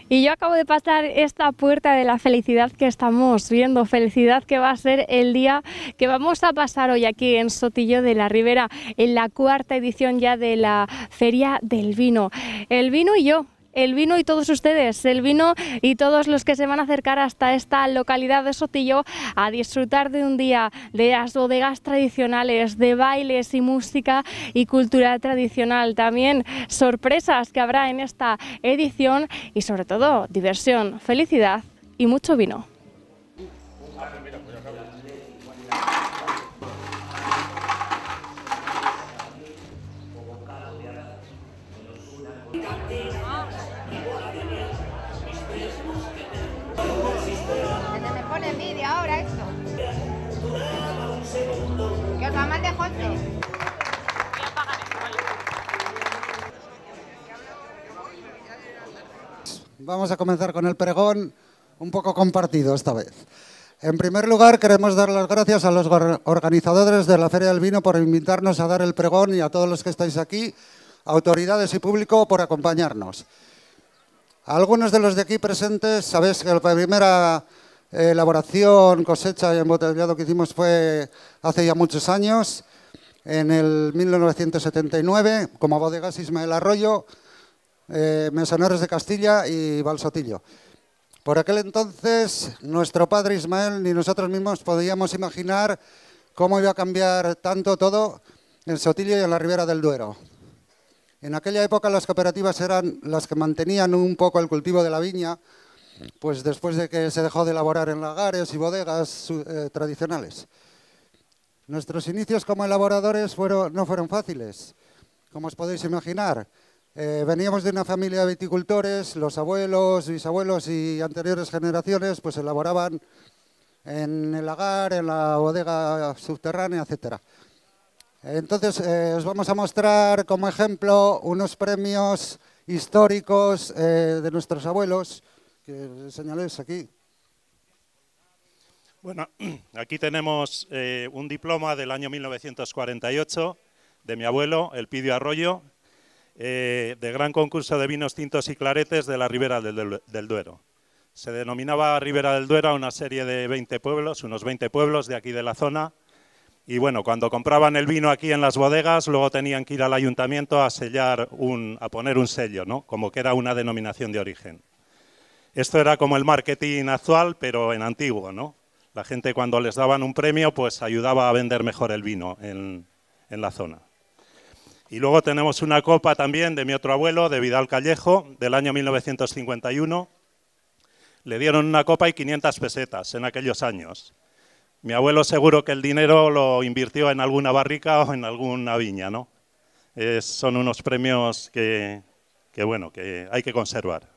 Y yo acabo de pasar esta puerta de la felicidad que estamos viendo, felicidad que va a ser el día que vamos a pasar hoy aquí en Sotillo de la Ribera, en la cuarta edición ya de la Feria del Vino. El vino y yo. El vino y todos ustedes, el vino y todos los que se van a acercar hasta esta localidad de Sotillo a disfrutar de un día de las bodegas tradicionales, de bailes y música y cultura tradicional. También sorpresas que habrá en esta edición y sobre todo diversión, felicidad y mucho vino. Me pone envidia ahora esto. Que os va mal de José. Vamos a comenzar con el pregón un poco compartido esta vez. En primer lugar, queremos dar las gracias a los organizadores de la Feria del Vino por invitarnos a dar el pregón y a todos los que estáis aquí, autoridades y público, por acompañarnos. Algunos de los de aquí presentes, sabéis que la primera elaboración, cosecha y embotellado que hicimos fue hace ya muchos años, en el 1979, como bodegas Ismael Arroyo, Mesoneros de Castilla y Valsotillo. Por aquel entonces, nuestro padre Ismael ni nosotros mismos podíamos imaginar cómo iba a cambiar tanto todo en Sotillo y en la Ribera del Duero. En aquella época las cooperativas eran las que mantenían un poco el cultivo de la viña, pues después de que se dejó de elaborar en lagares y bodegas tradicionales. Nuestros inicios como elaboradores no fueron fáciles, como os podéis imaginar. Veníamos de una familia de viticultores, los abuelos, bisabuelos y anteriores generaciones pues elaboraban en el lagar, en la bodega subterránea, etcétera. Entonces os vamos a mostrar como ejemplo unos premios históricos de nuestros abuelos, que señaléis aquí. Bueno, aquí tenemos un diploma del año 1948 de mi abuelo, Elpidio Arroyo, de gran concurso de vinos tintos y claretes de la Ribera del Duero. Se denominaba Ribera del Duero a una serie de 20 pueblos, unos 20 pueblos de aquí de la zona. Y bueno, cuando compraban el vino aquí en las bodegas, luego tenían que ir al ayuntamiento a sellar, a poner un sello, ¿no? Como que era una denominación de origen. Esto era como el marketing actual, pero en antiguo, ¿no? La gente cuando les daban un premio, pues ayudaba a vender mejor el vino en la zona. Y luego tenemos una copa también de mi otro abuelo, de Vidal Callejo, del año 1951. Le dieron una copa y 500 pesetas en aquellos años. Mi abuelo seguro que el dinero lo invirtió en alguna barrica o en alguna viña, ¿no? Son unos premios que hay que conservar.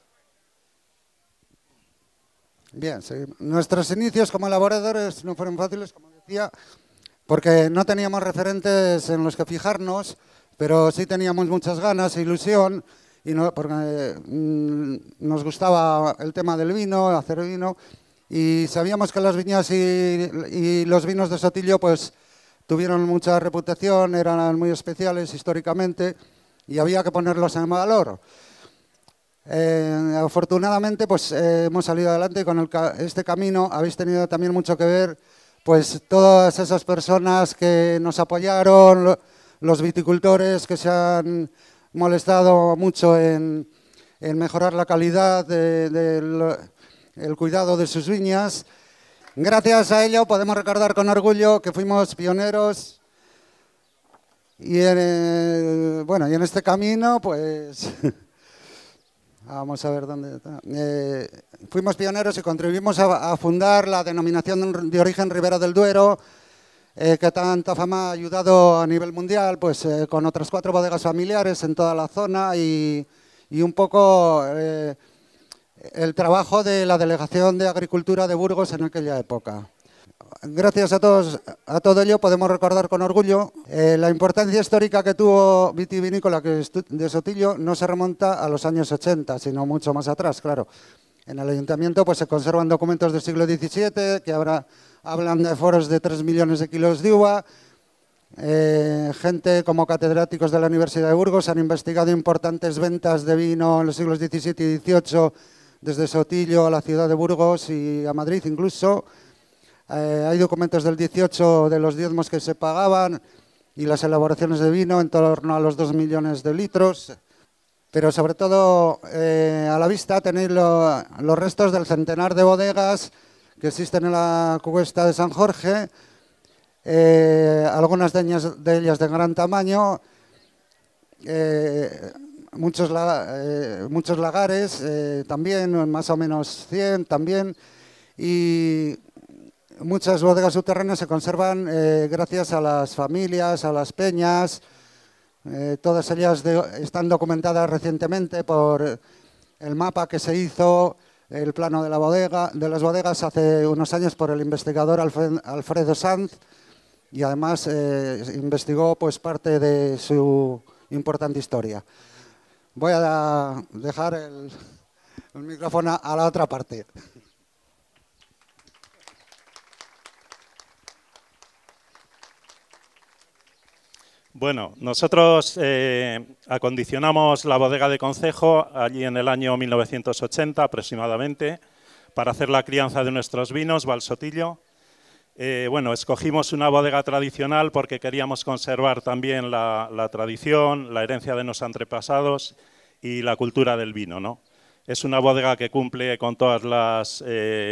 Bien, sí. Nuestros inicios como elaboradores no fueron fáciles, como decía, porque no teníamos referentes en los que fijarnos, pero sí teníamos muchas ganas e ilusión, y porque nos gustaba el tema del vino, hacer vino, y sabíamos que las viñas y los vinos de Sotillo pues tuvieron mucha reputación, eran muy especiales históricamente, y había que ponerlos en valor. Afortunadamente pues hemos salido adelante con este camino. Habéis tenido también mucho que ver pues todas esas personas que nos apoyaron, los viticultores que se han molestado mucho en mejorar la calidad el cuidado de sus viñas. Gracias a ello podemos recordar con orgullo que fuimos pioneros y en este camino pues vamos a ver dónde está. Fuimos pioneros y contribuimos a fundar la denominación de origen Ribera del Duero, que tanta fama ha ayudado a nivel mundial, pues con otras 4 bodegas familiares en toda la zona y un poco el trabajo de la Delegación de Agricultura de Burgos en aquella época. Gracias a todo ello podemos recordar con orgullo la importancia histórica que tuvo vitivinícola de Sotillo. No se remonta a los años 80, sino mucho más atrás, claro. En el ayuntamiento pues se conservan documentos del siglo XVII que hablan de foros de 3 millones de kilos de uva. Gente como catedráticos de la Universidad de Burgos han investigado importantes ventas de vino en los siglos XVII y XVIII desde Sotillo a la ciudad de Burgos y a Madrid incluso. Hay documentos del 18 de los diezmos que se pagaban y las elaboraciones de vino en torno a los 2 millones de litros. Pero sobre todo a la vista tenéis los restos del centenar de bodegas que existen en la cuesta de San Jorge, algunas de ellas de gran tamaño, muchos lagares, también más o menos 100 también, y muchas bodegas subterráneas se conservan gracias a las familias, a las peñas. Todas ellas están documentadas recientemente por el mapa que se hizo, el plano de las bodegas hace unos años por el investigador Alfredo Sanz, y además investigó pues parte de su importante historia. Voy a dejar el micrófono a la otra parte. Bueno, nosotros acondicionamos la bodega de Concejo allí en el año 1980 aproximadamente para hacer la crianza de nuestros vinos, Valsotillo. Bueno, escogimos una bodega tradicional porque queríamos conservar también la tradición, la herencia de nuestros antepasados y la cultura del vino, ¿no? Es una bodega que cumple con todas las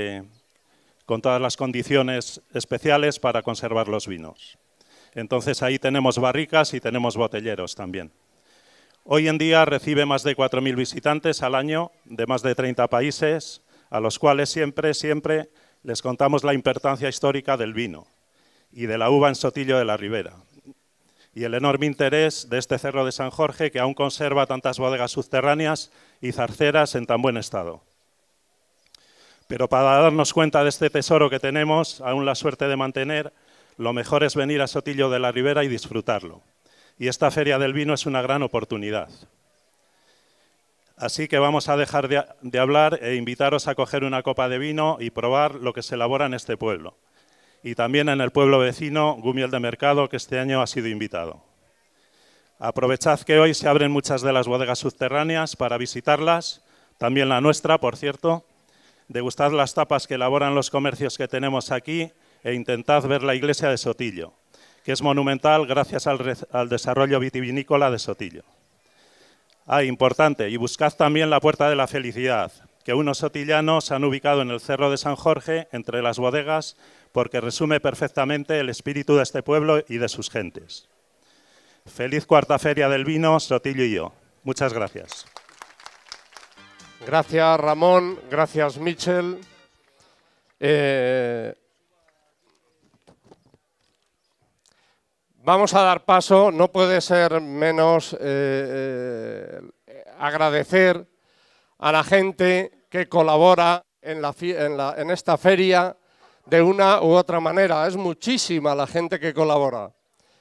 condiciones especiales para conservar los vinos. Entonces ahí tenemos barricas y tenemos botelleros también. Hoy en día recibe más de 4.000 visitantes al año de más de 30 países, a los cuales siempre les contamos la importancia histórica del vino y de la uva en Sotillo de la Ribera. Y el enorme interés de este Cerro de San Jorge, que aún conserva tantas bodegas subterráneas y zarceras en tan buen estado. Pero para darnos cuenta de este tesoro que tenemos, aún la suerte de mantener, lo mejor es venir a Sotillo de la Ribera y disfrutarlo. Y esta Feria del Vino es una gran oportunidad. Así que vamos a dejar de hablar e invitaros a coger una copa de vino y probar lo que se elabora en este pueblo. Y también en el pueblo vecino, Gumiel de Mercado, que este año ha sido invitado. Aprovechad que hoy se abren muchas de las bodegas subterráneas para visitarlas, también la nuestra, por cierto. Degustad las tapas que elaboran los comercios que tenemos aquí e intentad ver la iglesia de Sotillo, que es monumental gracias al desarrollo vitivinícola de Sotillo. Importante, y buscad también la Puerta de la Felicidad, que unos sotillanos han ubicado en el Cerro de San Jorge, entre las bodegas, porque resume perfectamente el espíritu de este pueblo y de sus gentes. Feliz cuarta Feria del Vino, Sotillo y yo. Muchas gracias. Gracias, Ramón. Gracias, Michel. Vamos a dar paso, no puede ser menos agradecer a la gente que colabora en esta feria de una u otra manera. Es muchísima la gente que colabora.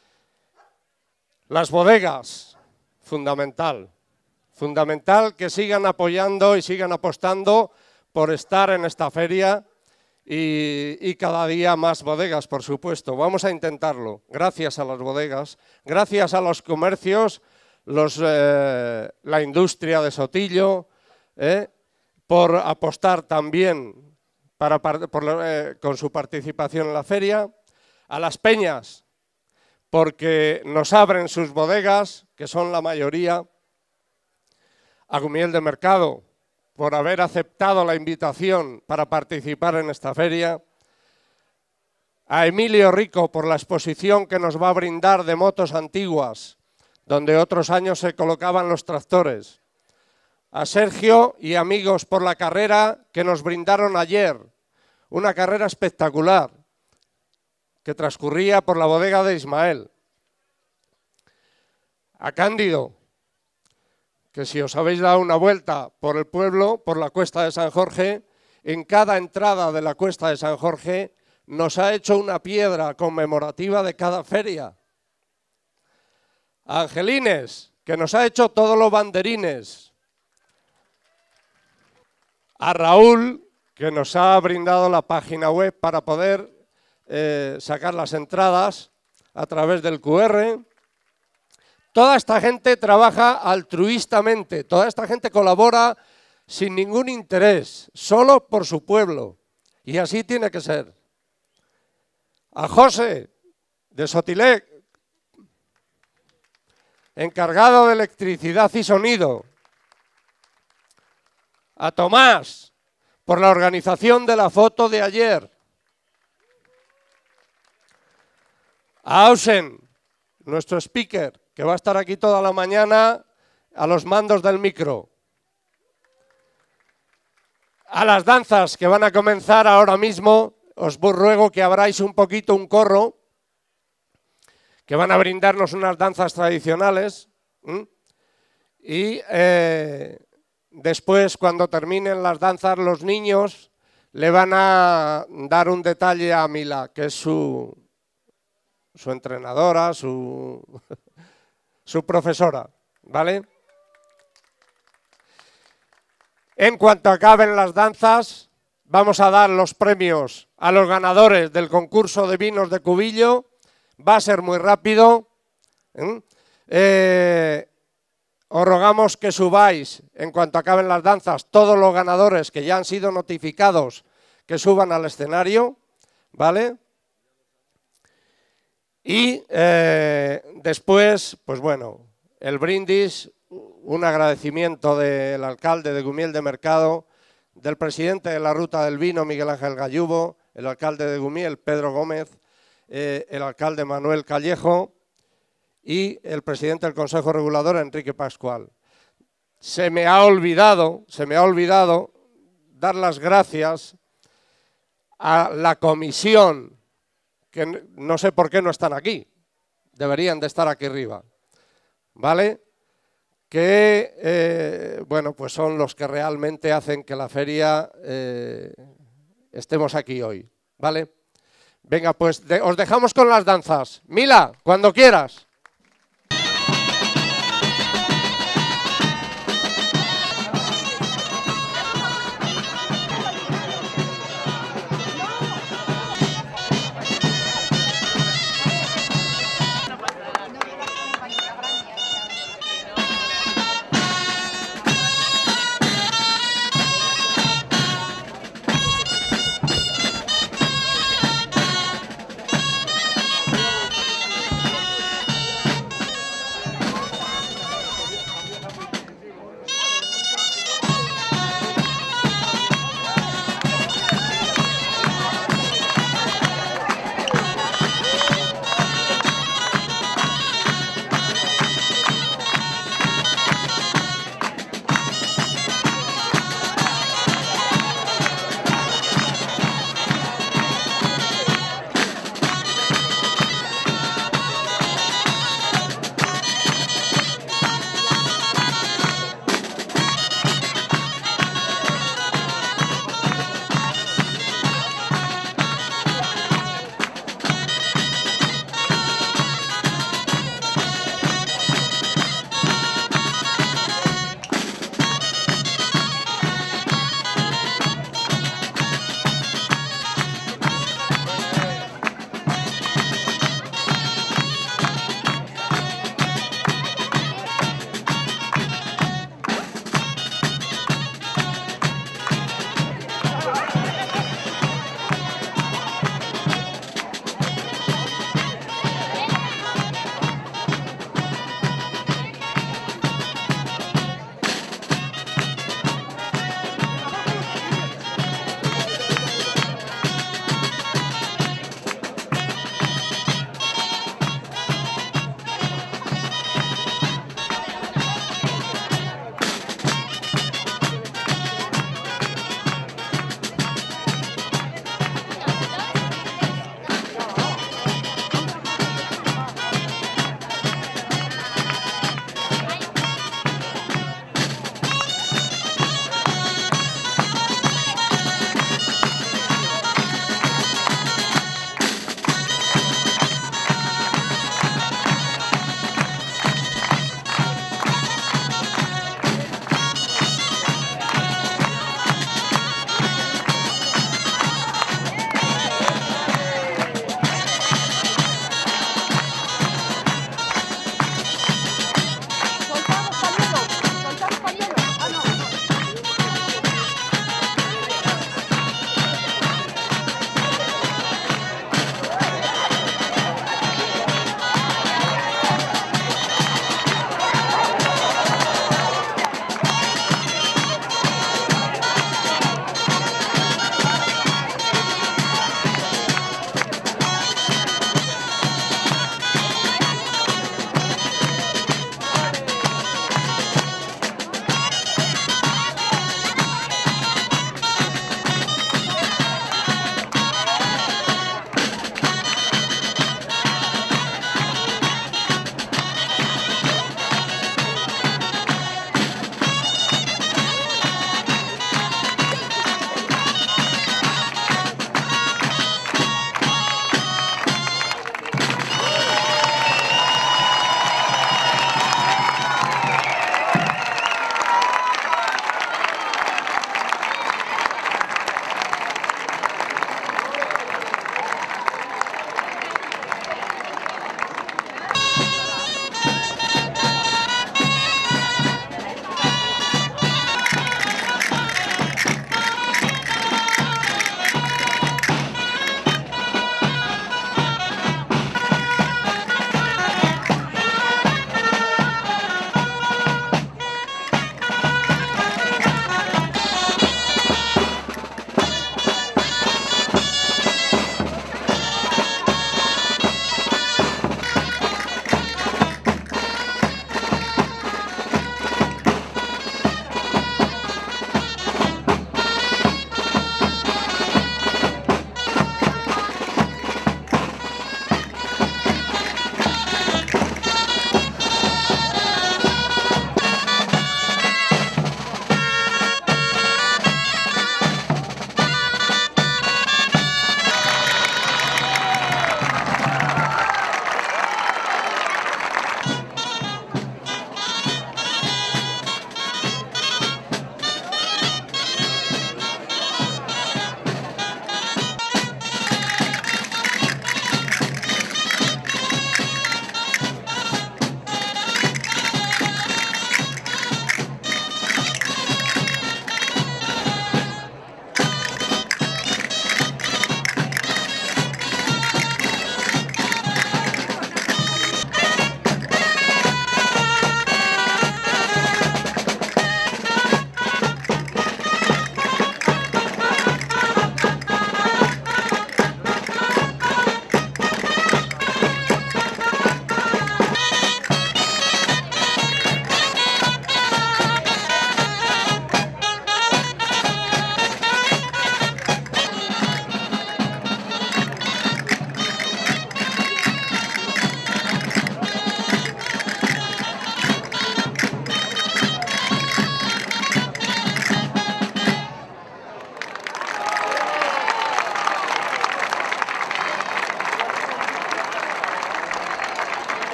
Las bodegas, fundamental. Fundamental que sigan apoyando y sigan apostando por estar en esta feria. Y cada día más bodegas, por supuesto. Vamos a intentarlo. Gracias a las bodegas, gracias a los comercios, la industria de Sotillo, por apostar también con su participación en la feria. A las peñas, porque nos abren sus bodegas, que son la mayoría. A Gumiel de Mercado, por haber aceptado la invitación para participar en esta feria. A Emilio Rico por la exposición que nos va a brindar de motos antiguas, donde otros años se colocaban los tractores. A Sergio y amigos por la carrera que nos brindaron ayer, una carrera espectacular que transcurría por la bodega de Ismael. A Cándido, que si os habéis dado una vuelta por el pueblo, por la Cuesta de San Jorge, en cada entrada de la Cuesta de San Jorge nos ha hecho una piedra conmemorativa de cada feria. A Angelines, que nos ha hecho todos los banderines. A Raúl, que nos ha brindado la página web para poder sacar las entradas a través del QR. Toda esta gente trabaja altruistamente, toda esta gente colabora sin ningún interés, solo por su pueblo. Y así tiene que ser. A José de Sotilec, encargado de electricidad y sonido. A Tomás, por la organización de la foto de ayer. A Ausen, nuestro speaker, que va a estar aquí toda la mañana a los mandos del micro. A las danzas que van a comenzar ahora mismo, os ruego que abráis un poquito un corro, que van a brindarnos unas danzas tradicionales. Y después, cuando terminen las danzas, los niños le van a dar un detalle a Mila, que es su entrenadora, su profesora, ¿vale? En cuanto acaben las danzas, vamos a dar los premios a los ganadores del concurso de vinos de Cubillo. Va a ser muy rápido. Os rogamos que subáis, en cuanto acaben las danzas, todos los ganadores que ya han sido notificados, que suban al escenario, ¿vale? Y después, pues bueno, el brindis, un agradecimiento del alcalde de Gumiel de Mercado, del presidente de la Ruta del Vino, Miguel Ángel Gallubo, el alcalde de Gumiel, Pedro Gómez, el alcalde Manuel Callejo y el presidente del Consejo Regulador, Enrique Pascual. Se me ha olvidado dar las gracias a la comisión, que no sé por qué no están aquí, deberían de estar aquí arriba, ¿vale? Que, bueno, pues son los que realmente hacen que la feria estemos aquí hoy, ¿vale? Venga, pues os dejamos con las danzas. Mila, cuando quieras.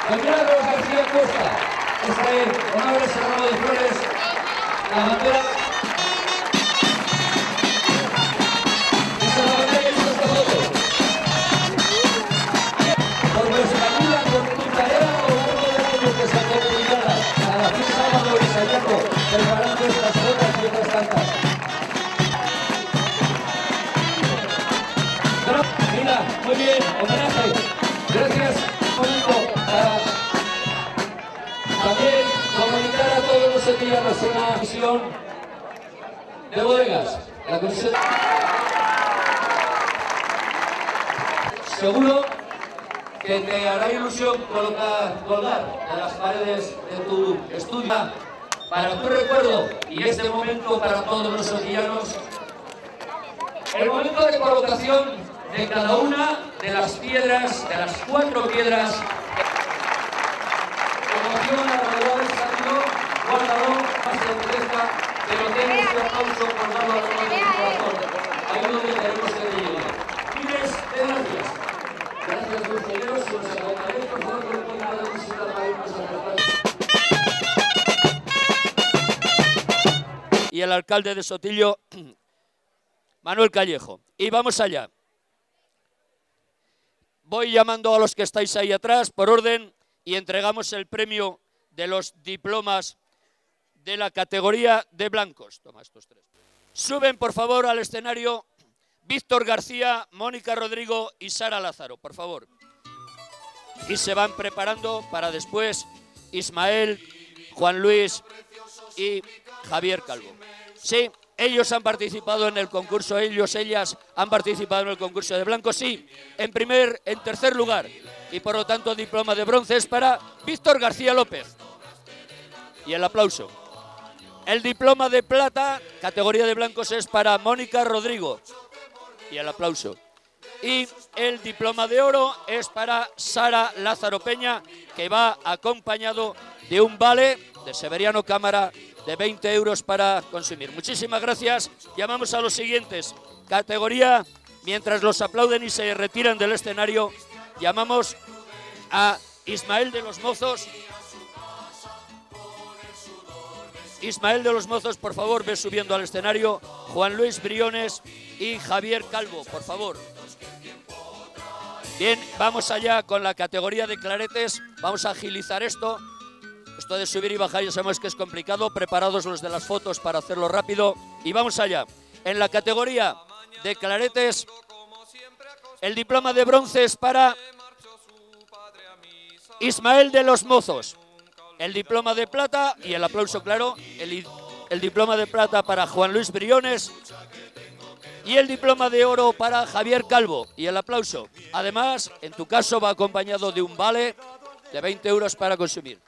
Don Milagros García Costa. Honores al ramo de flores, la bandera. Esa es la bandera que hizo esta foto. Por nuestra ayuda con tu tarea o algo de aquello que se comunicada. A la fiesta Salvador y Sayaco, preparando estas fotos y otras tantas. Pero, mira, muy bien, homenaje. Gracias. También comunicar a todos los sevillanos una misión de bodegas. La comisión... Seguro que te hará ilusión colgar en las paredes de tu estudio para tu recuerdo y este momento para todos los sevillanos. El momento de colocación de cada una de las piedras, de las 4 piedras. Guárdalo, más de certeza, pero tiene este aplauso por darlo a todos de corazón. Ahí donde tenemos que llegar. Miles de gracias. Gracias, consejeros. Si nos acompañáis, por favor, que no pongan la visita para irnos a tratar. Y el alcalde de Sotillo, Manuel Callejo. Y vamos allá. Voy llamando a los que estáis ahí atrás por orden y entregamos el premio de los diplomas de la categoría de blancos. Toma estos 3. Suben, por favor, al escenario Víctor García, Mónica Rodrigo y Sara Lázaro, por favor. Y se van preparando para después Ismael, Juan Luis y Javier Calvo. Sí, ellos han participado en el concurso, ellas han participado en el concurso de blancos, sí, en tercer lugar. Y por lo tanto, diploma de bronce es para Víctor García López. Y el aplauso. El diploma de plata, categoría de blancos, es para Mónica Rodrigo. Y el aplauso. Y el diploma de oro es para Sara Lázaro Peña, que va acompañado de un vale de Severiano Cámara de 20 euros para consumir. Muchísimas gracias. Llamamos a los siguientes. Categoría, mientras los aplauden y se retiran del escenario, llamamos a Ismael de los Mozos. Ismael de los Mozos, por favor, ve subiendo al escenario. Juan Luis Briones y Javier Calvo, por favor. Bien, vamos allá con la categoría de claretes. Vamos a agilizar esto. Esto de subir y bajar ya sabemos que es complicado. Preparados los de las fotos para hacerlo rápido. Y vamos allá. En la categoría de claretes, el diploma de bronce es para Ismael de los Mozos. El diploma de plata, y el aplauso claro, el diploma de plata para Juan Luis Briones y el diploma de oro para Javier Calvo, y el aplauso. Además, en tu caso va acompañado de un vale de 20 euros para consumir.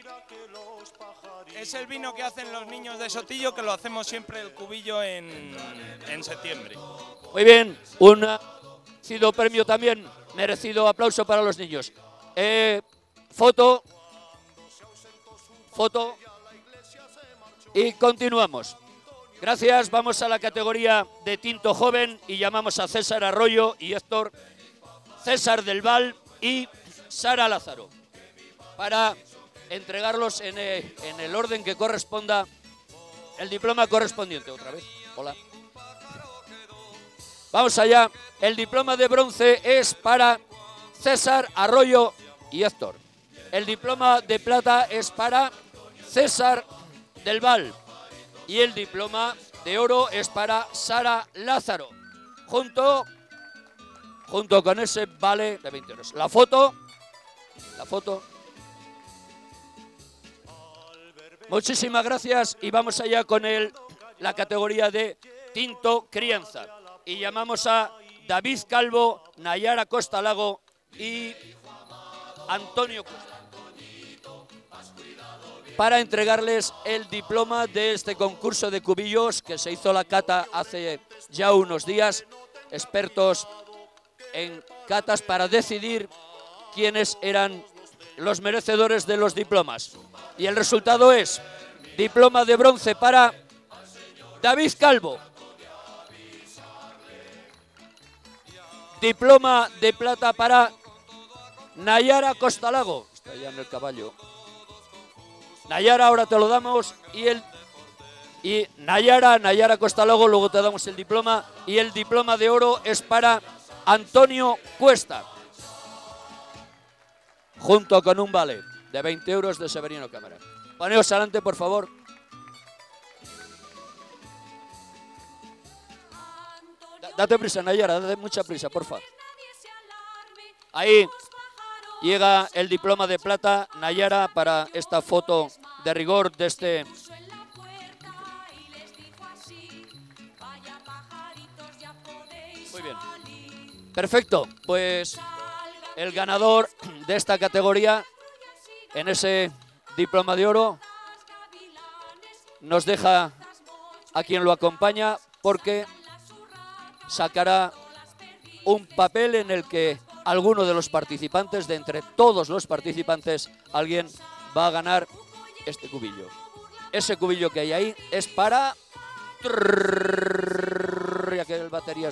Es el vino que hacen los niños de Sotillo, que lo hacemos siempre el cubillo en septiembre. Muy bien, un merecido premio también, merecido aplauso para los niños. Foto y continuamos. Gracias, vamos a la categoría de tinto joven y llamamos a César Arroyo y Héctor, César del Val y Sara Lázaro para entregarlos en el orden que corresponda el diploma correspondiente. Otra vez, hola. Vamos allá, el diploma de bronce es para César Arroyo y Héctor. El diploma de plata es para César del Val y el diploma de oro es para Sara Lázaro, junto con ese vale de 20 euros. La foto. Muchísimas gracias y vamos allá con la categoría de tinto crianza. Y llamamos a David Calvo, Nayara Costa Lago y Antonio Costa para entregarles el diploma de este concurso de cubillos que se hizo la cata hace ya unos días, expertos en catas para decidir quiénes eran los merecedores de los diplomas. Y el resultado es diploma de bronce para David Calvo, diploma de plata para Nayara Costalago, Está ya en el caballo. Nayara, ahora te lo damos. Y Nayara Costa luego te damos el diploma. Y el diploma de oro es para Antonio Cuesta, junto con un vale de 20 euros de Severino Cámara. Poneos adelante, por favor. Date prisa, Nayara, date mucha prisa, por favor. Ahí llega el diploma de plata, Nayara, para esta foto de rigor de este... Muy bien. Perfecto, pues el ganador de esta categoría en ese diploma de oro nos deja a quien lo acompaña, porque sacará un papel en el que alguno de los participantes, de entre todos los participantes, alguien va a ganar este cubillo. Ese cubillo que hay ahí es para... Ya que el batería es...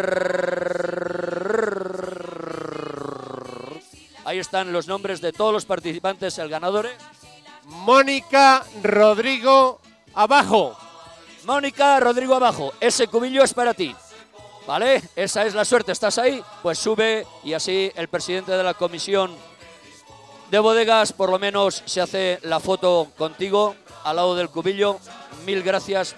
Ahí están los nombres de todos los participantes. El ganador es... Mónica Rodrigo Abajo. Mónica Rodrigo Abajo, ese cubillo es para ti. ¿Vale? Esa es la suerte. ¿Estás ahí? Pues sube y así el presidente de la comisión de bodegas por lo menos se hace la foto contigo al lado del cubillo. Mil gracias.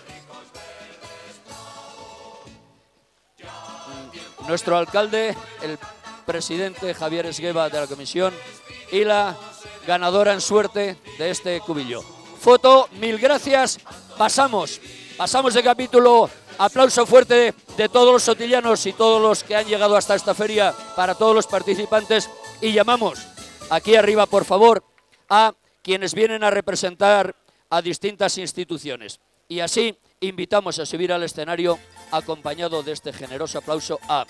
Nuestro alcalde, el presidente Javier Esgueva de la comisión y la ganadora en suerte de este cubillo. Foto, mil gracias. Pasamos de capítulo. Aplauso fuerte de todos los sotillanos y todos los que han llegado hasta esta feria para todos los participantes. Y llamamos aquí arriba, por favor, a quienes vienen a representar a distintas instituciones. Y así invitamos a subir al escenario, acompañado de este generoso aplauso, a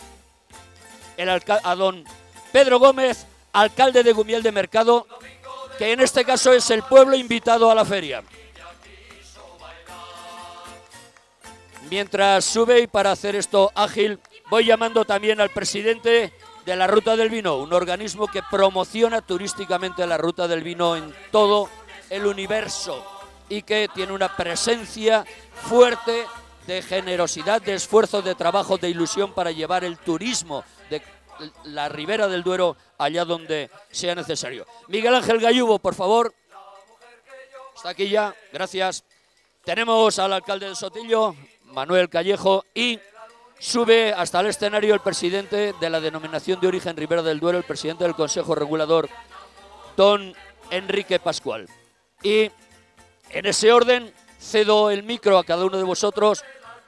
don Pedro Gómez, alcalde de Gumiel de Mercado, que en este caso es el pueblo invitado a la feria. Mientras sube, y para hacer esto ágil, voy llamando también al presidente de la Ruta del Vino, un organismo que promociona turísticamente la Ruta del Vino en todo el universo y que tiene una presencia fuerte de generosidad, de esfuerzo, de trabajo, de ilusión para llevar el turismo de la Ribera del Duero allá donde sea necesario. Miguel Ángel Gallubo, por favor. Está aquí ya, gracias. Tenemos al alcalde del Sotillo, Manuel Callejo, y sube hasta el escenario el presidente de la Denominación de Origen Ribera del Duero, el presidente del Consejo Regulador, don Enrique Pascual. Y en ese orden cedo el micro a cada uno de vosotros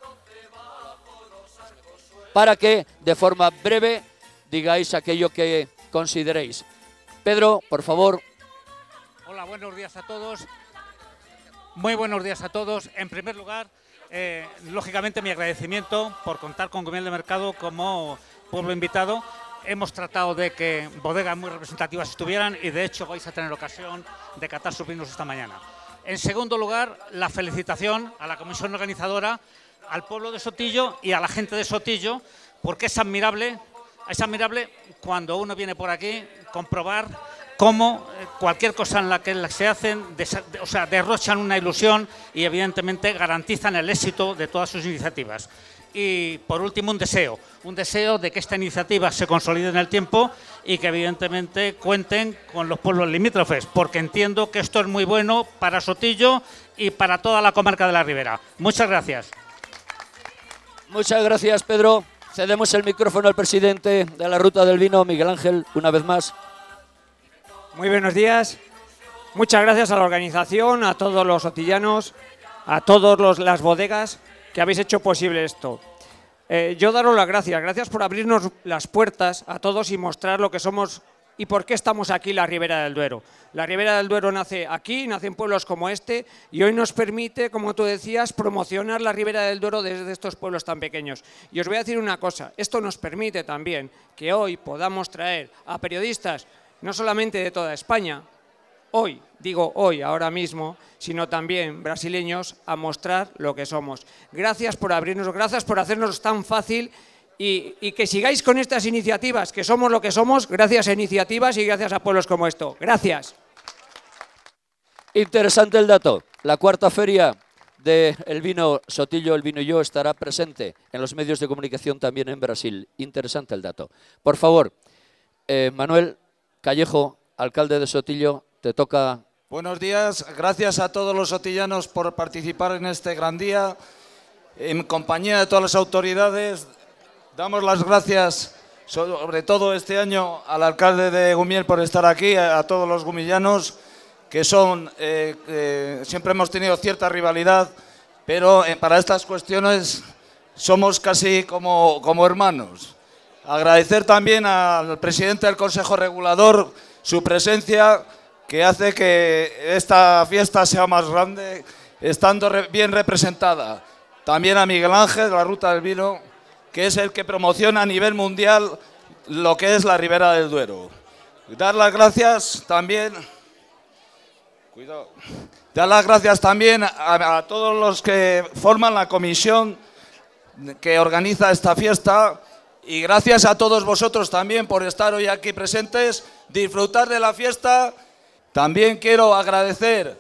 para que de forma breve digáis aquello que consideréis. Pedro, por favor. Hola, buenos días a todos. Muy buenos días a todos. En primer lugar, lógicamente mi agradecimiento por contar con Gumiel de Mercado como pueblo invitado. Hemos tratado de que bodegas muy representativas estuvieran y de hecho vais a tener ocasión de catar sus vinos esta mañana. En segundo lugar, la felicitación a la comisión organizadora, al pueblo de Sotillo y a la gente de Sotillo, porque es admirable cuando uno viene por aquí comprobar cómo cualquier cosa en la que se hacen, derrochan una ilusión y evidentemente garantizan el éxito de todas sus iniciativas. Y por último, un deseo de que esta iniciativa se consolide en el tiempo y que evidentemente cuenten con los pueblos limítrofes, porque entiendo que esto es muy bueno para Sotillo y para toda la comarca de la Ribera. Muchas gracias. Muchas gracias, Pedro. Cedemos el micrófono al presidente de la Ruta del Vino, Miguel Ángel, una vez más. Muy buenos días. Muchas gracias a la organización, a todos los sotillanos, a todas las bodegas que habéis hecho posible esto. Yo daros las gracias por abrirnos las puertas a todos y mostrar lo que somos y por qué estamos aquí en la Ribera del Duero. La Ribera del Duero nace aquí, nace en pueblos como este y hoy nos permite, como tú decías, promocionar la Ribera del Duero desde estos pueblos tan pequeños. Y os voy a decir una cosa, esto nos permite también que hoy podamos traer a periodistas no solamente de toda España, hoy, digo hoy, ahora mismo, sino también brasileños, a mostrar lo que somos. Gracias por abrirnos, gracias por hacernos tan fácil y que sigáis con estas iniciativas, que somos lo que somos gracias a iniciativas y gracias a pueblos como esto. Gracias. Interesante el dato. La cuarta feria del vino Sotillo, el vino y yo, estará presente en los medios de comunicación también en Brasil. Interesante el dato. Por favor, Manuel Callejo, alcalde de Sotillo, te toca. Buenos días, gracias a todos los sotillanos por participar en este gran día. En compañía de todas las autoridades, damos las gracias, sobre todo este año, al alcalde de Gumiel por estar aquí, a todos los gumillanos, que son, siempre hemos tenido cierta rivalidad, pero para estas cuestiones somos casi como hermanos. Agradecer también al presidente del Consejo Regulador su presencia, que hace que esta fiesta sea más grande, estando bien representada. También a Miguel Ángel, de la Ruta del Vino, que es el que promociona a nivel mundial lo que es la Ribera del Duero. Dar las gracias también... Cuidado. Dar las gracias también a todos los que forman la comisión que organiza esta fiesta y gracias a todos vosotros también por estar hoy aquí presentes, disfrutar de la fiesta. También quiero agradecer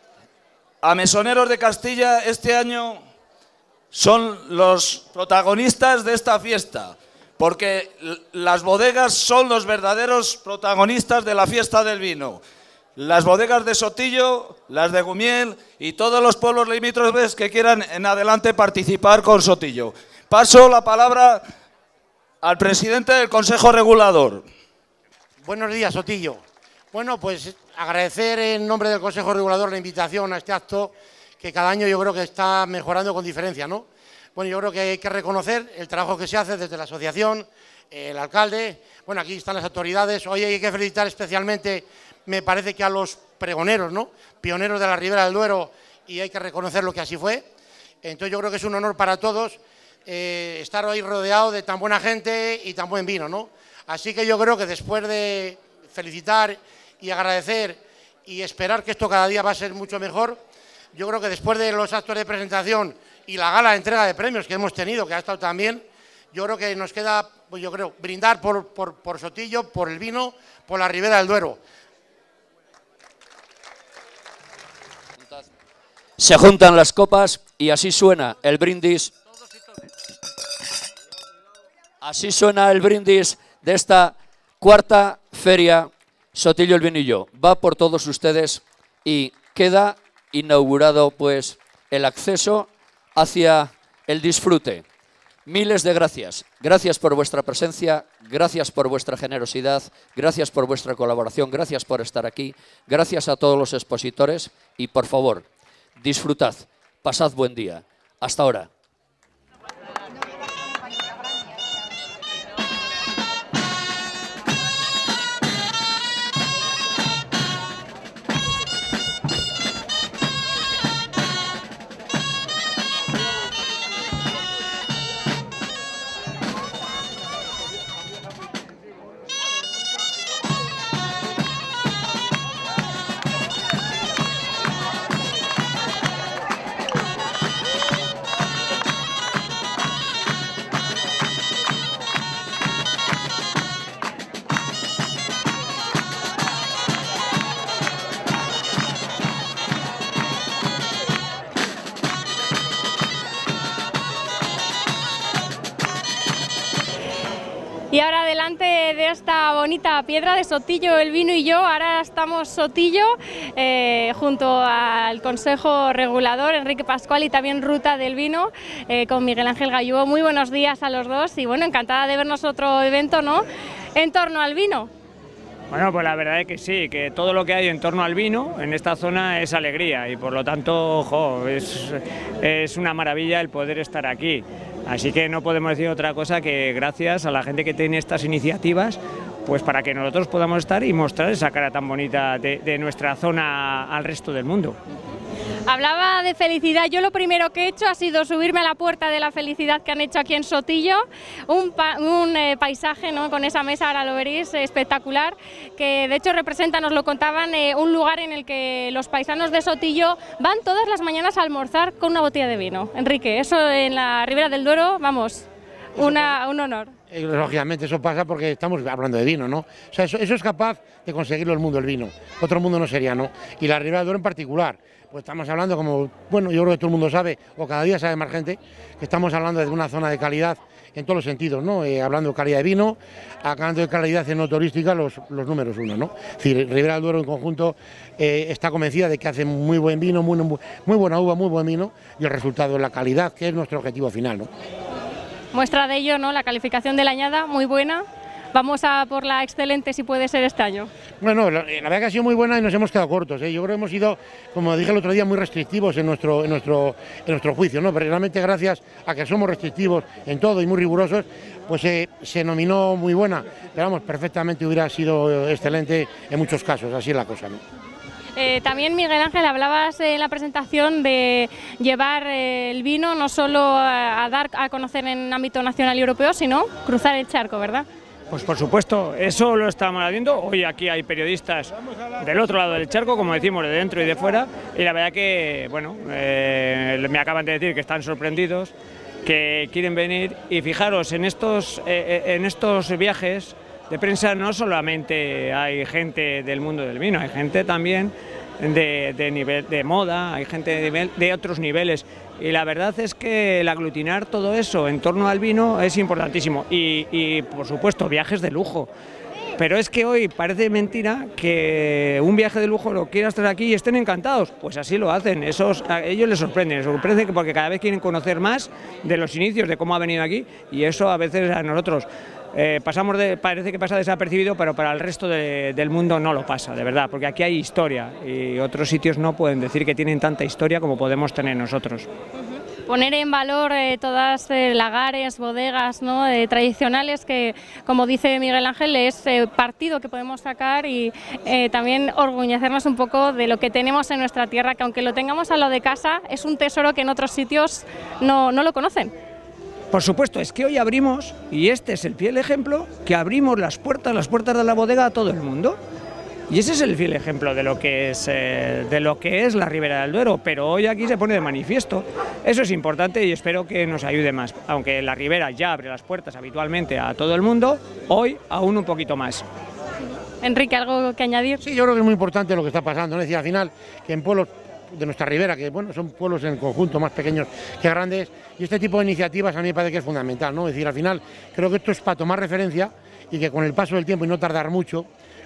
a Mesoneros de Castilla. Este año son los protagonistas de esta fiesta, porque las bodegas son los verdaderos protagonistas de la fiesta del vino. Las bodegas de Sotillo, las de Gumiel y todos los pueblos limítrofes que quieran en adelante participar con Sotillo. Paso la palabra al presidente del Consejo Regulador. Buenos días, Sotillo. Bueno, pues agradecer en nombre del Consejo Regulador la invitación a este acto que cada año yo creo que está mejorando con diferencia, ¿no? Bueno, yo creo que hay que reconocer el trabajo que se hace desde la asociación, el alcalde, bueno, aquí están las autoridades. Hoy hay que felicitar especialmente, me parece que a los pregoneros, ¿no? Pioneros de la Ribera del Duero, y hay que reconocer lo que así fue. Entonces yo creo que es un honor para todos estar hoy rodeado de tan buena gente y tan buen vino, ¿no? Así que yo creo que después de felicitar y agradecer y esperar que esto cada día va a ser mucho mejor, yo creo que después de los actos de presentación y la gala de entrega de premios que hemos tenido, que ha estado también, yo creo que nos queda, pues yo creo, brindar por Sotillo, por el vino, por la Ribera del Duero. Se juntan las copas y así suena el brindis. Así suena el brindis de esta cuarta feria Sotillo, el vino y yo. Va por todos ustedes y queda inaugurado pues el acceso hacia el disfrute. Miles de gracias. Gracias por vuestra presencia, gracias por vuestra generosidad, gracias por vuestra colaboración, gracias por estar aquí, gracias a todos los expositores y por favor, disfrutad, pasad buen día. Hasta ahora. Y ahora delante de esta bonita piedra de Sotillo, el vino y yo, ahora estamos Sotillo junto al Consejo Regulador, Enrique Pascual, y también Ruta del Vino con Miguel Ángel Gallúo. Muy buenos días a los dos y bueno, encantada de vernos otro evento, ¿no?, en torno al vino. Bueno, pues la verdad es que sí, que todo lo que hay en torno al vino en esta zona es alegría y por lo tanto, ojo, es una maravilla el poder estar aquí. Así que no podemos decir otra cosa que gracias a la gente que tiene estas iniciativas, pues para que nosotros podamos estar y mostrar esa cara tan bonita de nuestra zona al resto del mundo. Hablaba de felicidad, yo lo primero que he hecho ha sido subirme a la puerta de la felicidad que han hecho aquí en Sotillo, un paisaje, ¿no?, con esa mesa, ahora lo veréis, espectacular, que de hecho representa, nos lo contaban, un lugar en el que los paisanos de Sotillo van todas las mañanas a almorzar con una botella de vino. Enrique, eso en la Ribera del Duero, vamos, un honor. Lógicamente eso pasa porque estamos hablando de vino, ¿no? O sea, eso es capaz de conseguirlo el mundo, el vino. Otro mundo no sería, ¿no? Y la Ribera del Duero en particular. Pues estamos hablando, como, bueno, yo creo que todo el mundo sabe, o cada día sabe más gente, que estamos hablando de una zona de calidad en todos los sentidos, ¿no? Hablando de calidad de vino, hablando de calidad enoturística, los números uno, ¿no? Es decir, Ribera del Duero en conjunto está convencida de que hace muy buen vino, muy buena uva, muy buen vino, y el resultado es la calidad, que es nuestro objetivo final, ¿no? Muestra de ello, ¿no? La calificación de la añada, muy buena. Vamos a por la excelente, si puede ser este año. Bueno, la verdad que ha sido muy buena y nos hemos quedado cortos, ¿eh? Yo creo que hemos sido, como dije el otro día, muy restrictivos en nuestro juicio, ¿no? Pero realmente gracias a que somos restrictivos en todo y muy rigurosos, pues se nominó muy buena. Pero vamos, perfectamente hubiera sido excelente en muchos casos, así es la cosa, ¿no? También, Miguel Ángel, hablabas en la presentación de llevar el vino no solo a dar a conocer en ámbito nacional y europeo, sino cruzar el charco, ¿verdad? Pues por supuesto, eso lo estamos haciendo. Hoy aquí hay periodistas del otro lado del charco, como decimos, de dentro y de fuera, y la verdad que, bueno, me acaban de decir que están sorprendidos, que quieren venir, y fijaros, en estos viajes de prensa no solamente hay gente del mundo del vino, hay gente también de nivel de moda, hay gente de otros niveles, y la verdad es que el aglutinar todo eso en torno al vino es importantísimo, y por supuesto viajes de lujo. Pero es que hoy parece mentira que un viaje de lujo lo quieras traer aquí y estén encantados. Pues así lo hacen, a ellos les sorprende porque cada vez quieren conocer más de los inicios, de cómo ha venido aquí, y eso a veces a nosotros parece que pasa desapercibido, pero para el resto del mundo no lo pasa, de verdad, porque aquí hay historia y otros sitios no pueden decir que tienen tanta historia como podemos tener nosotros. Poner en valor todas lagares, bodegas, ¿no? Tradicionales que, como dice Miguel Ángel, es partido que podemos sacar, y también orgullecernos un poco de lo que tenemos en nuestra tierra, que aunque lo tengamos a lo de casa, es un tesoro que en otros sitios no lo conocen. Por supuesto, es que hoy abrimos, y este es el fiel ejemplo, que abrimos las puertas de la bodega a todo el mundo. Y ese es el fiel ejemplo de lo que es la Ribera del Duero, pero hoy aquí se pone de manifiesto. Eso es importante y espero que nos ayude más. Aunque la Ribera ya abre las puertas habitualmente a todo el mundo, hoy aún un poquito más. Enrique, ¿algo que añadir? Sí, yo creo que es muy importante lo que está pasando, ¿no? Es decir, al final, que en pueblos de nuestra Ribera, que bueno, son pueblos en conjunto más pequeños que grandes, y este tipo de iniciativas a mí me parece que es fundamental, ¿no? Es decir, al final creo que esto es para tomar referencia y que con el paso del tiempo y no tardar mucho,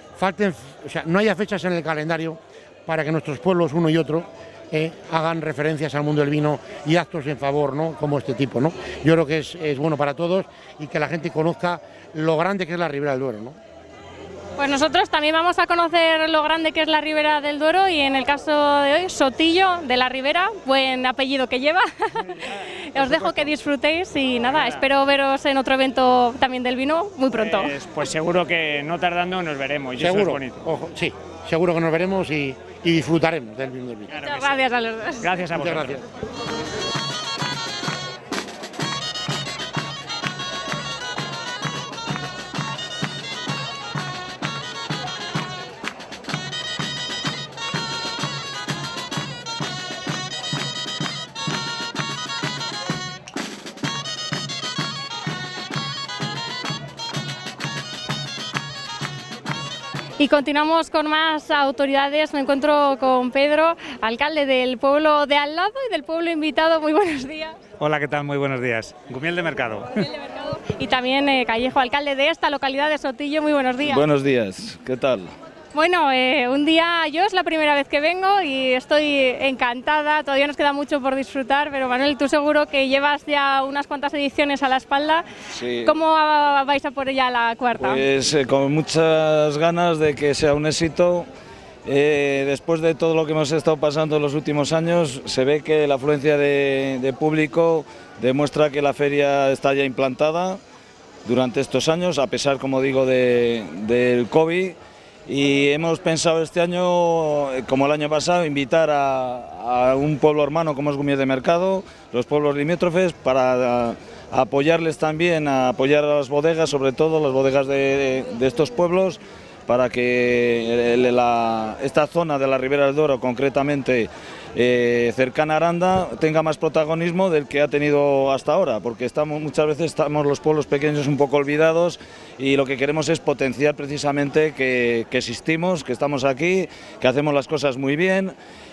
no haya fechas en el calendario para que nuestros pueblos, uno y otro, hagan referencias al mundo del vino y actos en favor, ¿no? Como este tipo, ¿no? Yo creo que es bueno para todos y que la gente conozca lo grande que es la Ribera del Duero, ¿no? Pues nosotros también vamos a conocer lo grande que es la Ribera del Duero, y en el caso de hoy, Sotillo de la Ribera, buen apellido que lleva. Os dejo que disfrutéis y nada, espero veros en otro evento también del vino muy pronto. Pues seguro que no tardando nos veremos, y seguro, eso es bonito. Ojo, sí, seguro que nos veremos y disfrutaremos del vino. Muchas gracias a los dos. Gracias a vosotros. Muchas gracias. Y continuamos con más autoridades. Me encuentro con Pedro, alcalde del pueblo de al lado y del pueblo invitado. Muy buenos días. Hola, ¿qué tal? Muy buenos días. Gumiel de Mercado. Y también Callejo, alcalde de esta localidad de Sotillo. Muy buenos días. Buenos días, ¿qué tal? Bueno, un día, yo es la primera vez que vengo y estoy encantada, todavía nos queda mucho por disfrutar, pero Manuel, tú seguro que llevas ya unas cuantas ediciones a la espalda. Sí. ¿Cómo vais a por ella la cuarta? Pues con muchas ganas de que sea un éxito. Después de todo lo que hemos estado pasando en los últimos años, se ve que la afluencia de público demuestra que la feria está ya implantada durante estos años, a pesar, como digo, del COVID. Y hemos pensado este año, como el año pasado, invitar a un pueblo hermano como es Gumiel de Mercado, los pueblos limítrofes, para apoyarles también, a apoyar a las bodegas, sobre todo las bodegas de estos pueblos, para que esta zona de la Ribera del Duero concretamente cercana a Aranda tenga más protagonismo del que ha tenido hasta ahora, porque muchas veces estamos los pueblos pequeños un poco olvidados y lo que queremos es potenciar precisamente que existimos, que estamos aquí, que hacemos las cosas muy bien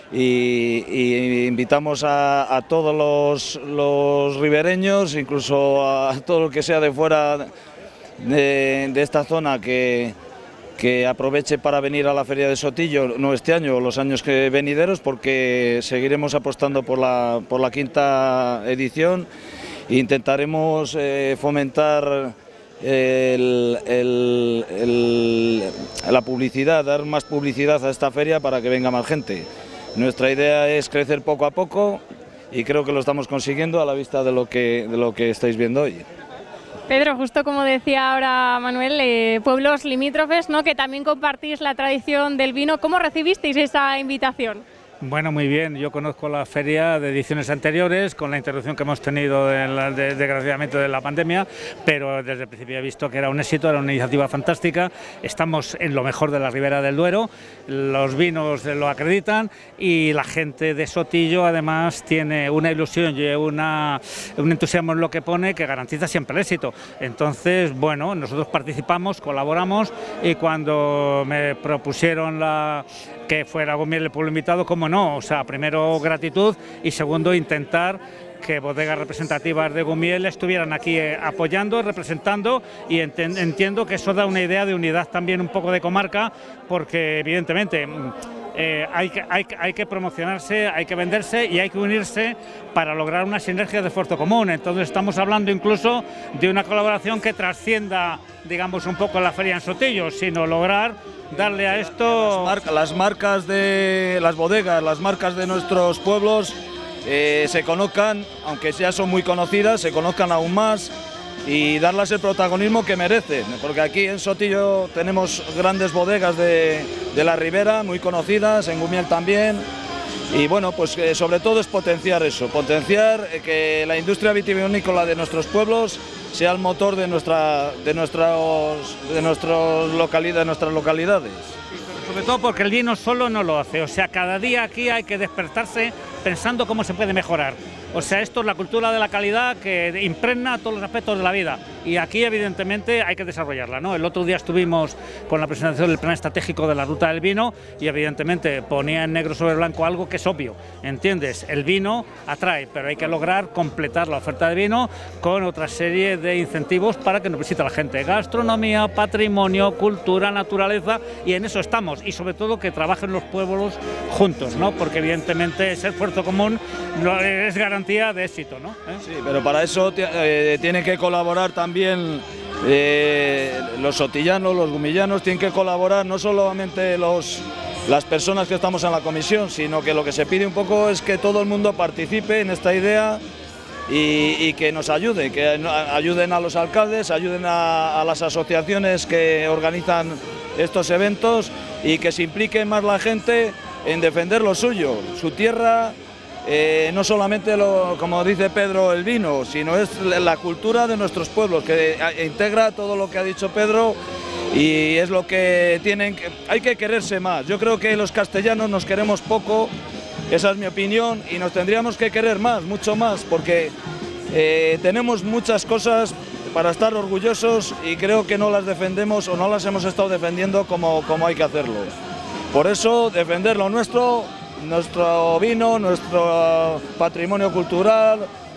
y invitamos a todos los ribereños, incluso a todo lo que sea de fuera de esta zona que aproveche para venir a la Feria de Sotillo, no este año, los años venideros, porque seguiremos apostando por la 5ª edición e intentaremos fomentar la publicidad, dar más publicidad a esta feria para que venga más gente. Nuestra idea es crecer poco a poco y creo que lo estamos consiguiendo a la vista de lo que estáis viendo hoy. Pedro, justo como decía ahora Manuel, pueblos limítrofes, ¿no?, que también compartís la tradición del vino. ¿Cómo recibisteis esa invitación? Bueno, muy bien. Yo conozco la feria de ediciones anteriores, con la interrupción que hemos tenido desgraciadamente de la pandemia, pero desde el principio he visto que era un éxito, era una iniciativa fantástica. Estamos en lo mejor de la Ribera del Duero, los vinos lo acreditan y la gente de Sotillo además tiene una ilusión y un entusiasmo en lo que pone que garantiza siempre el éxito. Entonces, bueno, nosotros participamos, colaboramos y cuando me propusieron que fuera Gumiel el pueblo invitado, como no, o sea, primero gratitud y segundo intentar que bodegas representativas de Gumiel estuvieran aquí apoyando, representando, y entiendo que eso da una idea de unidad también un poco de comarca, porque evidentemente hay que promocionarse, hay que venderse y hay que unirse para lograr una sinergia de esfuerzo común. Entonces estamos hablando incluso de una colaboración que trascienda, digamos, un poco la feria en Sotillo, sino lograr darle a esto... Las marcas de las bodegas, las marcas de nuestros pueblos se conozcan, aunque ya son muy conocidas, se conozcan aún más y darles el protagonismo que merecen, porque aquí en Sotillo tenemos grandes bodegas de la Ribera, muy conocidas, en Gumiel también, y bueno, pues sobre todo es potenciar eso, potenciar que la industria vitivinícola de nuestros pueblos sea el motor de nuestras localidades. Sobre todo porque el vino solo no lo hace, o sea, cada día aquí hay que despertarse pensando cómo se puede mejorar. O sea, esto es la cultura de la calidad que impregna todos los aspectos de la vida y aquí evidentemente hay que desarrollarla, ¿no? El otro día estuvimos con la presentación del plan estratégico de la ruta del vino y evidentemente ponía en negro sobre blanco algo que es obvio, ¿entiendes? El vino atrae, pero hay que lograr completar la oferta de vino con otra serie de incentivos para que nos visite la gente. Gastronomía, patrimonio, cultura, naturaleza, y en eso estamos, y sobre todo que trabajen los pueblos juntos, ¿no? Porque evidentemente ese esfuerzo común es garantía de éxito, ¿no? Sí, pero para eso tienen que colaborar también los sotillanos, los gumillanos, tienen que colaborar no solamente las personas que estamos en la comisión, sino que lo que se pide un poco es que todo el mundo participe en esta idea y que nos ayude, que ayuden a los alcaldes, ayuden a las asociaciones que organizan estos eventos y que se implique más la gente en defender lo suyo, su tierra. No solamente, como dice Pedro, el vino, sino es la cultura de nuestros pueblos, que integra todo lo que ha dicho Pedro y es lo que hay que quererse más. Yo creo que los castellanos nos queremos poco, esa es mi opinión, y nos tendríamos que querer más, mucho más, porque tenemos muchas cosas para estar orgullosos y creo que no las defendemos o no las hemos estado defendiendo como hay que hacerlo. Por eso, defender lo nuestro vino, nuestro patrimonio cultural,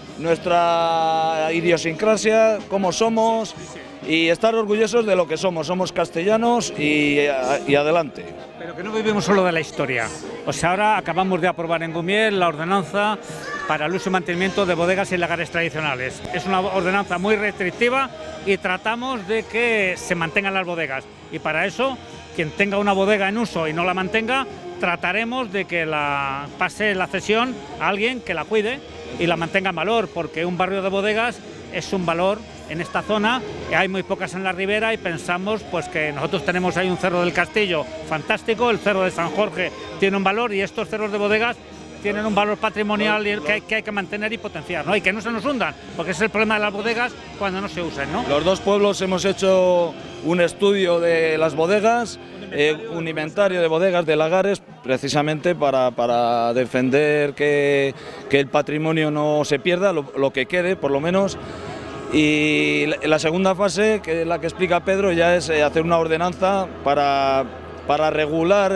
nuestra idiosincrasia, cómo somos y estar orgullosos de lo que somos. Somos castellanos y adelante. Pero que no vivimos solo de la historia. O sea, ahora acabamos de aprobar en Gumiel la ordenanza para el uso y mantenimiento de bodegas y lagares tradicionales. Es una ordenanza muy restrictiva y tratamos de que se mantengan las bodegas. Y para eso, quien tenga una bodega en uso y no la mantenga, trataremos de que pase la cesión a alguien que la cuide y la mantenga en valor, porque un barrio de bodegas es un valor en esta zona, hay muy pocas en la ribera y pensamos pues que nosotros tenemos ahí un cerro del Castillo fantástico, el cerro de San Jorge tiene un valor y estos cerros de bodegas tienen un valor patrimonial que hay que mantener y potenciar, ¿no? Y que no se nos hundan, porque ese es el problema de las bodegas cuando no se usan, ¿no? Los dos pueblos hemos hecho un estudio de las bodegas un inventario de bodegas, de lagares, precisamente para defender que el patrimonio no se pierda, lo que quede por lo menos. Y la segunda fase, que es la que explica Pedro, ya es hacer una ordenanza para regular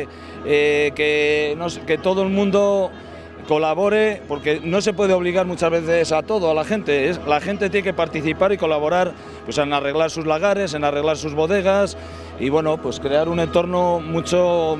que todo el mundo colabore, porque no se puede obligar muchas veces a todo a la gente. La gente tiene que participar y colaborar, pues, en arreglar sus lagares, en arreglar sus bodegas y bueno, pues crear un entorno mucho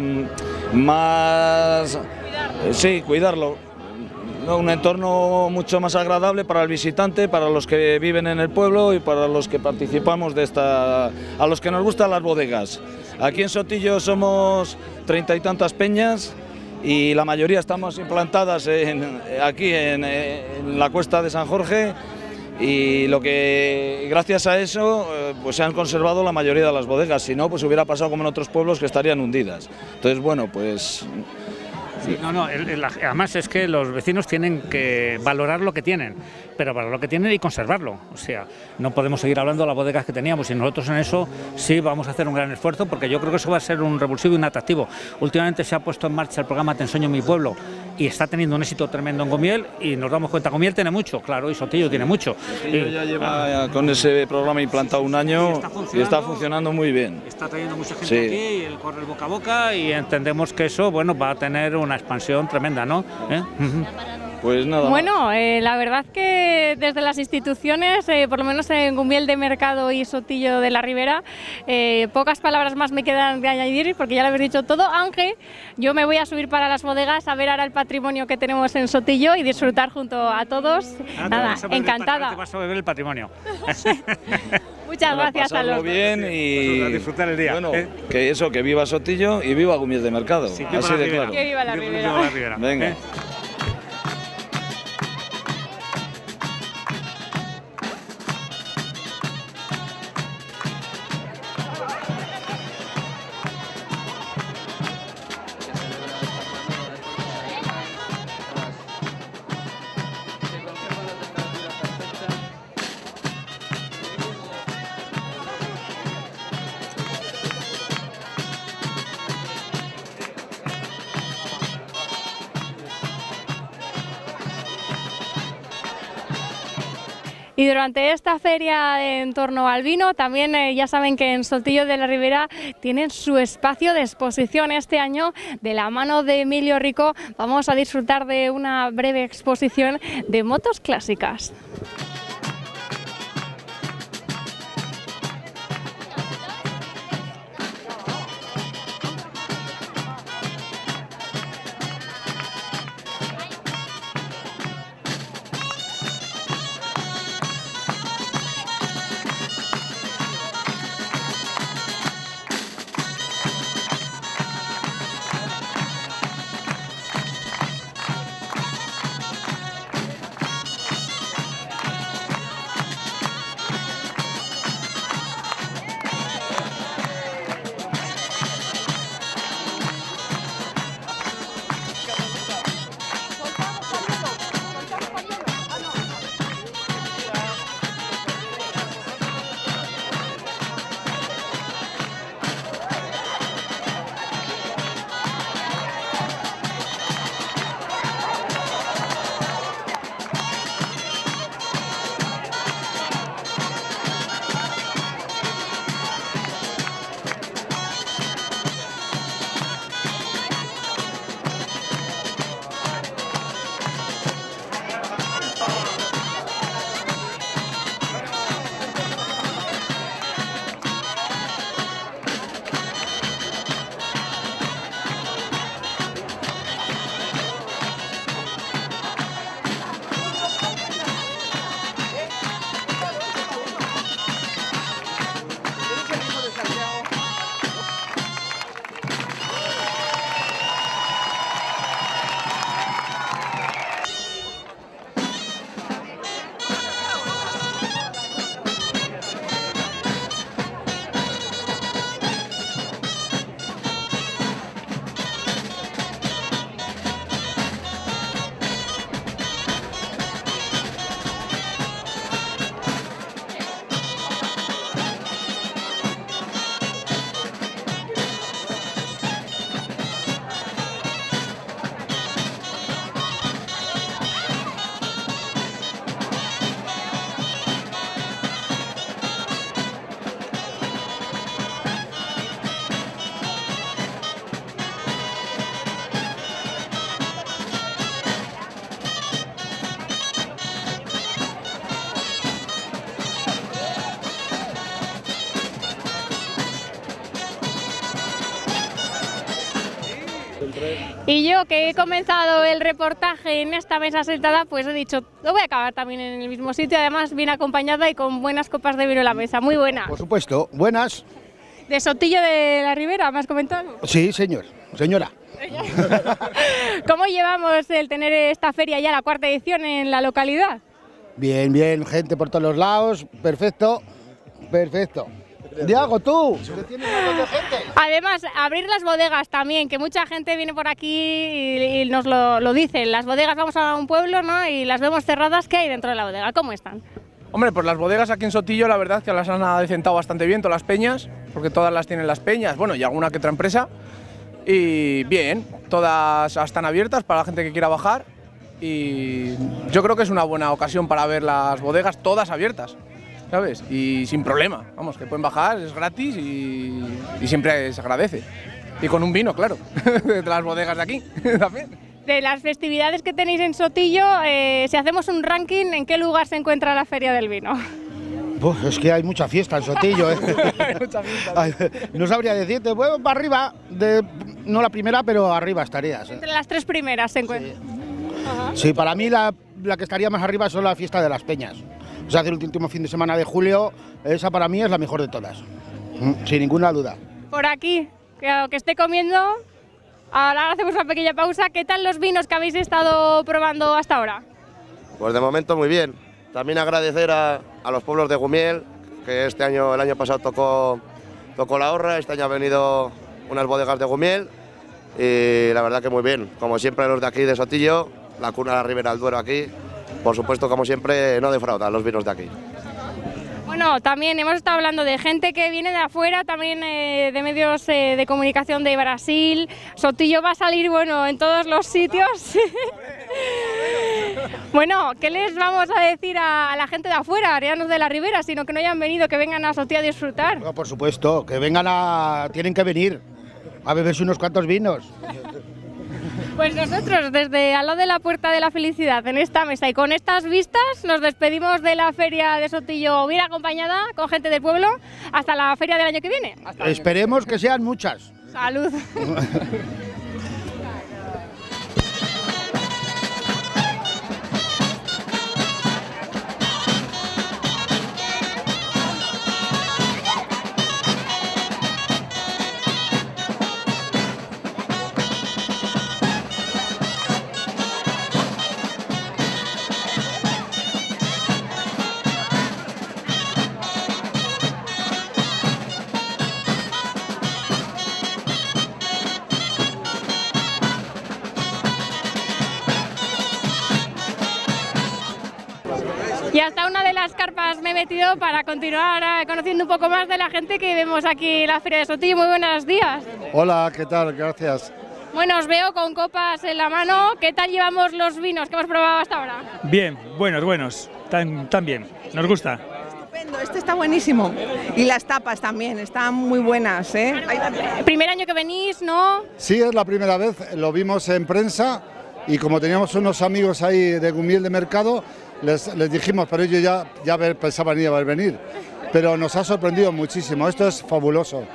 más... Sí, cuidarlo. Un entorno mucho más agradable para el visitante, para los que viven en el pueblo y para los que participamos de a los que nos gustan las bodegas. Aquí en Sotillo somos 30 y tantas peñas y la mayoría estamos implantadas aquí en la Cuesta de San Jorge, y gracias a eso pues se han conservado la mayoría de las bodegas. Si no, pues hubiera pasado como en otros pueblos, que estarían hundidas. Entonces, bueno, pues... Sí, además es que los vecinos tienen que valorar lo que tienen, pero valorar lo que tienen y conservarlo. O sea, no podemos seguir hablando de las bodegas que teníamos, y nosotros en eso sí vamos a hacer un gran esfuerzo, porque yo creo que eso va a ser un revulsivo y un atractivo. Últimamente se ha puesto en marcha el programa Te enseño mi pueblo y está teniendo un éxito tremendo en Gomiel, y nos damos cuenta, Gomiel tiene mucho, claro, y Sotillo tiene mucho. Sotillo ya lleva con ese programa implantado un año y está funcionando muy bien. Está trayendo mucha gente aquí, y el corre boca a boca, y entendemos que eso, bueno, va a tener una expansión tremenda, ¿no? Pues nada. Bueno, la verdad que desde las instituciones, por lo menos en Gomiel de Mercado y Sotillo de la Ribera, pocas palabras más me quedan de añadir, porque ya lo habéis dicho todo, aunque yo me voy a subir para las bodegas a ver ahora el patrimonio que tenemos en Sotillo y disfrutar junto a todos. Nada, encantada. Te vas a beber el patrimonio. Muchas gracias a los dos. Bien y a disfrutar el día. Bueno, que viva Sotillo y viva Gomiel de Mercado. Sí, así de claro. Que viva la Ribera. Venga. Y durante esta feria en torno al vino, también ya saben que en Sotillo de la Ribera tienen su espacio de exposición. Este año, de la mano de Emilio Rico, vamos a disfrutar de una breve exposición de motos clásicas. Y yo, que he comenzado el reportaje en esta mesa sentada, pues he dicho, lo voy a acabar también en el mismo sitio, además bien acompañada y con buenas copas de vino en la mesa. Muy buena. Por supuesto, buenas. ¿De Sotillo de la Ribera, me has comentado? Sí, señora. ¿Cómo llevamos el tener esta feria ya, la 4ª edición en la localidad? Bien, gente por todos los lados, perfecto. Diago, tú, que tienes un montón de gente. Además, abrir las bodegas también, que mucha gente viene por aquí y nos lo dicen. Las bodegas, vamos a un pueblo, ¿no? Y las vemos cerradas. ¿Qué hay dentro de la bodega? ¿Cómo están? Hombre, pues las bodegas aquí en Sotillo, la verdad que las han adecentado bastante bien, todas las peñas, porque todas las tienen las peñas, bueno, y alguna que otra empresa. Y bien, todas están abiertas para la gente que quiera bajar. Y yo creo que es una buena ocasión para ver las bodegas todas abiertas, ¿sabes? Y sin problema, vamos, que pueden bajar, es gratis y siempre se agradece. Y con un vino, claro, de las bodegas de aquí también. De las festividades que tenéis en Sotillo, si hacemos un ranking, ¿en qué lugar se encuentra la Feria del Vino? Es que hay mucha fiesta en Sotillo, ¿eh? Hay mucha fiesta. No sabría decirte, bueno, para arriba, no la primera, pero arriba estarías. Entre las 3 primeras se encuentra. Sí, para mí la que estaría más arriba son la fiesta de las peñas. O sea, el último fin de semana de julio, esa para mí es la mejor de todas, sin ninguna duda. Por aquí, que esté comiendo, ahora hacemos una pequeña pausa. ¿Qué tal los vinos que habéis estado probando hasta ahora? Pues de momento muy bien. También agradecer a los pueblos de Gumiel, que el año pasado tocó la horra, este año han venido unas bodegas de Gumiel y la verdad que muy bien. Como siempre los de aquí de Sotillo, la cuna de la Ribera del Duero aquí, por supuesto como siempre no defraudan los vinos de aquí. Bueno, también hemos estado hablando de gente que viene de afuera, también de medios de comunicación de Brasil. Sotillo va a salir, bueno, en todos los sitios. Bueno, ¿qué les vamos a decir a la gente de afuera, ya no de la Ribera, sino que no hayan venido, que vengan a Sotillo a disfrutar? No, por supuesto, que tienen que venir a beberse unos cuantos vinos. Pues nosotros, desde al lado de la Puerta de la Felicidad, en esta mesa y con estas vistas, nos despedimos de la Feria de Sotillo bien acompañada, con gente del pueblo, hasta la feria del año que viene. Esperemos que sean muchas. Salud. Y hasta una de las carpas me he metido para continuar conociendo un poco más de la gente que vemos aquí en la Feria de Sotillo. Muy buenos días. Hola, ¿qué tal? Gracias. Bueno, os veo con copas en la mano. ¿Qué tal llevamos los vinos que hemos probado hasta ahora? Bien, buenos, tan bien, nos gusta. Estupendo, este está buenísimo. Y las tapas también, están muy buenas, ¿eh? Primer año que venís, ¿no? Sí, es la primera vez, lo vimos en prensa y como teníamos unos amigos ahí de Gumiel de Mercado, les dijimos, pero ellos ya pensaban ir a venir. Pero nos ha sorprendido muchísimo, esto es fabuloso.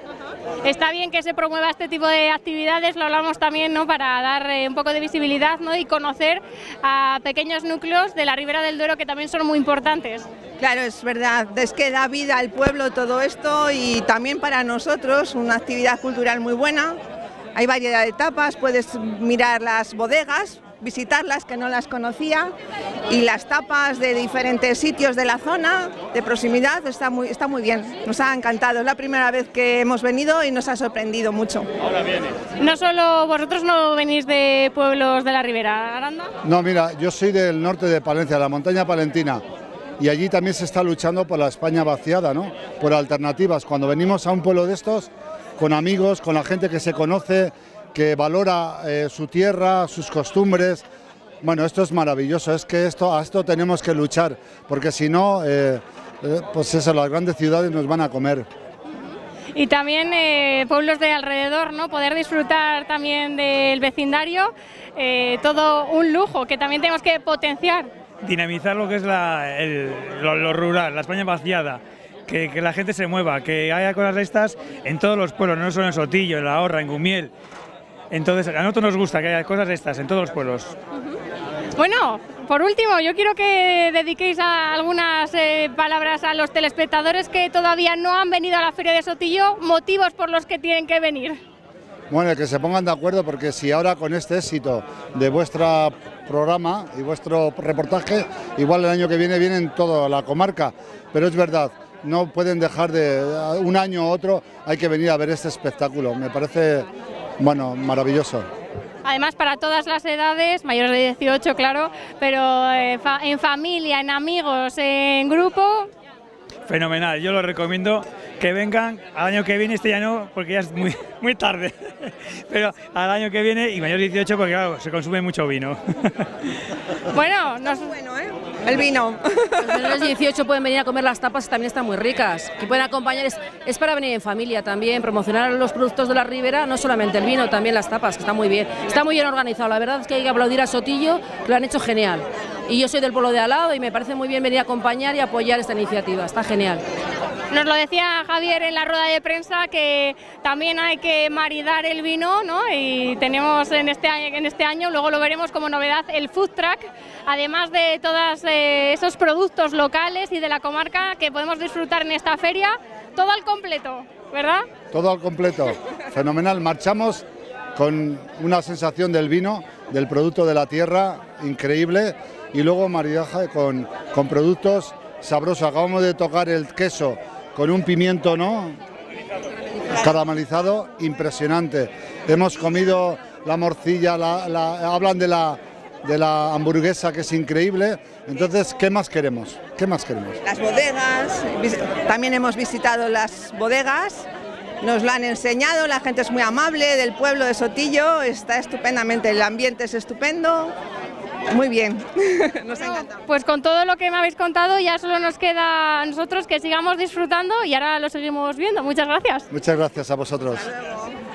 Está bien que se promueva este tipo de actividades, lo hablamos también, ¿no?, para dar un poco de visibilidad, ¿no?, y conocer a pequeños núcleos de la Ribera del Duero que también son muy importantes. Claro, es verdad, es que da vida al pueblo todo esto y también para nosotros una actividad cultural muy buena. Hay variedad de tapas, puedes mirar las bodegas, visitarlas, que no las conocía, y las tapas de diferentes sitios de la zona, de proximidad, está muy bien, nos ha encantado, es la primera vez que hemos venido y nos ha sorprendido mucho. No solo vosotros no venís de pueblos de la Ribera, Aranda. No, mira, yo soy del norte de Palencia, la montaña palentina, y allí también se está luchando por la España vaciada, ¿no?, por alternativas. Cuando venimos a un pueblo de estos, con amigos, con la gente que se conoce, que valora su tierra, sus costumbres. Bueno, esto es maravilloso, es que a esto tenemos que luchar, porque si no, pues eso, las grandes ciudades nos van a comer. Y también pueblos de alrededor, ¿no?, poder disfrutar también del vecindario, todo un lujo que también tenemos que potenciar. Dinamizar lo que es lo rural, la España vaciada. Que la gente se mueva, que haya cosas de estas en todos los pueblos, no solo en Sotillo, en La Horra, en Gumiel. Entonces, a nosotros nos gusta que haya cosas de estas en todos los pueblos. Bueno, por último, yo quiero que dediquéis algunas palabras a los telespectadores que todavía no han venido a la Feria de Sotillo, motivos por los que tienen que venir. Bueno, que se pongan de acuerdo, porque si ahora con este éxito de vuestro programa y vuestro reportaje, igual el año que viene vienen toda la comarca, pero es verdad, no pueden dejar de un año u otro, hay que venir a ver este espectáculo, me parece, bueno, maravilloso. Además, para todas las edades, mayores de 18, claro, pero en familia, en amigos, en grupo. Fenomenal, yo lo recomiendo que vengan al año que viene, este ya no, porque ya es muy tarde, pero al año que viene y mayores de 18 porque claro, se consume mucho vino. Bueno, el vino. Los menores de 18 pueden venir a comer las tapas, que también están muy ricas, que pueden acompañar, es para venir en familia también, promocionar los productos de la Ribera, no solamente el vino, también las tapas, que está muy bien organizado, la verdad es que hay que aplaudir a Sotillo, que lo han hecho genial. Y yo soy del pueblo de al lado y me parece muy bien venir a acompañar y apoyar esta iniciativa, está genial. Nos lo decía Javier en la rueda de prensa que también hay que maridar el vino, ¿no? Y tenemos en este año, luego lo veremos como novedad, el food truck, además de todos esos productos locales y de la comarca que podemos disfrutar en esta feria, todo al completo, ¿verdad? Todo al completo, fenomenal, marchamos con una sensación del vino, del producto de la tierra, increíble, y luego maridaje con productos sabrosos. Acabamos de tocar el queso con un pimiento, ¿no?, caramelizado, impresionante. Hemos comido la morcilla, hablan de la hamburguesa, que es increíble. Entonces, ¿qué más queremos? ¿Qué más queremos? Las bodegas, también hemos visitado las bodegas, nos lo han enseñado, la gente es muy amable, del pueblo de Sotillo, está estupendamente, el ambiente es estupendo. Muy bien, nos encanta. Pues con todo lo que me habéis contado ya solo nos queda a nosotros que sigamos disfrutando y ahora lo seguimos viendo. Muchas gracias. Muchas gracias a vosotros.